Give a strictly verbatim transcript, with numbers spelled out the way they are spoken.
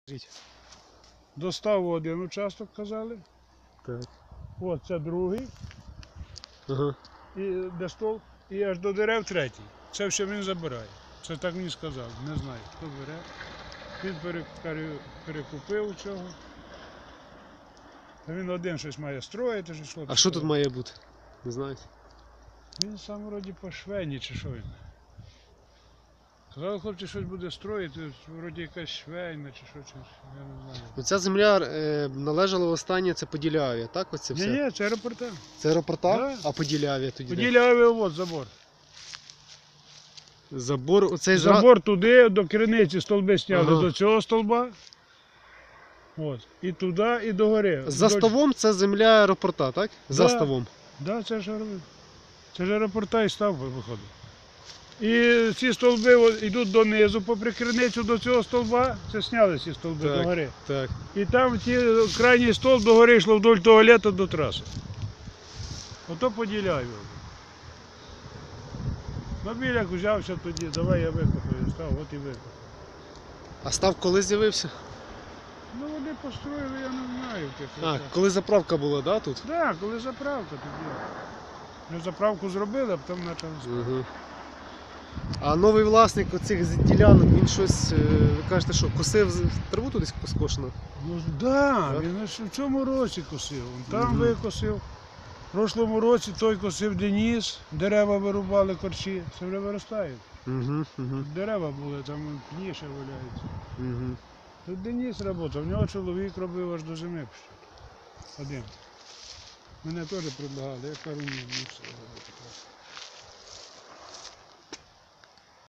Достав один участок, казали. Так. От це другий. Ага. І де стол, і аж до дерев третій. Це все він забирає. Це так мені сказав. Не знаю, хто бере. Він перекупив цього. Та він один щось має строїти. Що А що тут має бути? Не знаєте? Він сам вроді по швейні чи що він. Казали, хлопці, щось буде строїти, вроді якась швейна чи що, чи, я не знаю. Оця земля е, належала востаннє, це Поділяв'я, так? Оце все? Ні, ні, це аеропорта. Це аеропорта? Да. А Поділяв'я тоді? Поділяв'я, от забор. Забор, оцей Забор туди, до криниці столби сняли, ага. до цього столба. От. І туди, і до гори. За ставом це земля аеропорта, так? Да. За ставом. Так, да, це ж аеропорт. Це ж аеропорта і став виходить. І ці столби от, йдуть донизу, попри криницю до цього столба, це сняли ці столби Так, до гори. Так. І там ті, крайній стовп до гори йшло вдоль туалету до траси. Ото Поділяю. Мобіляк взявся тоді, давай я викопаю, став, от і викопав. А став коли з'явився? Ну вони построїли, я не знаю. А, коли заправка була, да, тут? Так, да, коли заправка тоді. Ми заправку зробили, а потім почали ставити. Угу. А новий власник оцих ділянок, він щось, ви кажете, що косив траву туди скошено? Ну так, да, він в цьому році косив, він там Угу. викосив. В прошлому році той косив Деніс, дерева вирубали корчі, це вже виростають. Угу, угу. Дерева були, там пні ще валяються. Угу. Тут Деніс працював, в нього чоловік робив аж до зими. Один. Мене теж предлагали, я кажу, ні, не все робити.